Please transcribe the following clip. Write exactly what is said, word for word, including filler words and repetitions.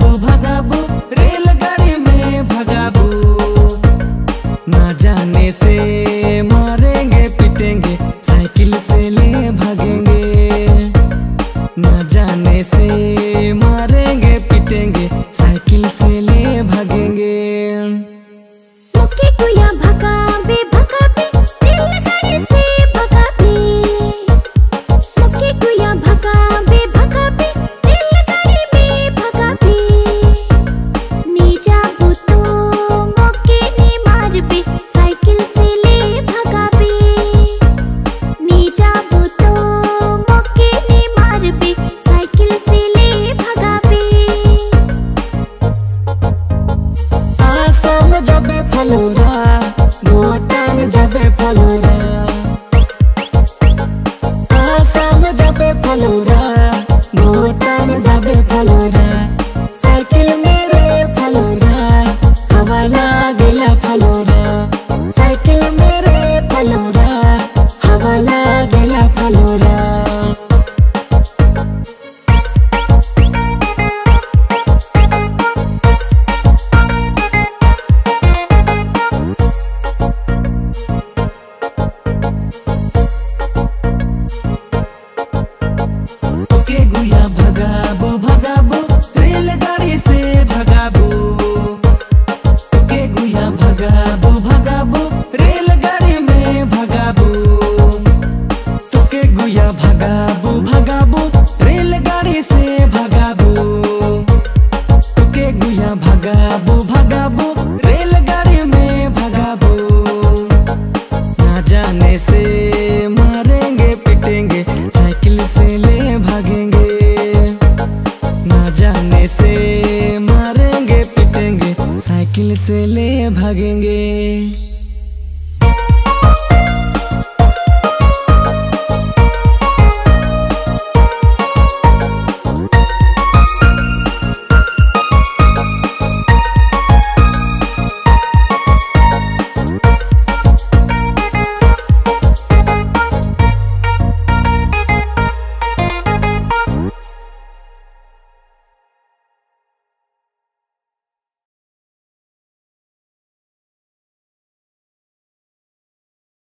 भगाबू भगाबू रेलगाड़ी में भगाबू। ना जाने से मारेंगे पीटेंगे साइकिल से ले भागेंगे। ना जाने से मारेंगे पीटेंगे साइकिल से ले भागेंगे। मुके गुया भगाबे भगाबे रेलगाड़ी से भगाबे। मुके गुया भगाबे भगाबे रेलगाड़ी में भगाबे। नी जाबू तो मोके नी मारबे साइकिल से ले भगाबे। नी जाबू तो मोके नी मारबे साइकिल से ले भगाबे। आसाम जाबे फलोरा मोटान जाबे फलोरा। आसाम जाबे फलोरा मोटान जाबे फलोरा। साइकिल मेरे फलोरा हवा लागेला फलोरा। साइकिल मेरे फलोरा हवा लागेला फलोरा। मुके गुया भगाबू भगाबू रेलगाड़ी से भगाबू। मुके गुया भगाबू भगाबू रेलगाड़ी में भगाबू। तुके गुया भगाबू भगाबू रेलगाड़ी से भगाबू। तुके गुया भगाबू भगाबू रेलगाड़ी में भगाबू। ना जाने से मारेंगे पीटेंगे साइकिल से ले भागेंगे। ना जाने से मारेंगे पीटेंगे साइकिल से ले भागेंगे।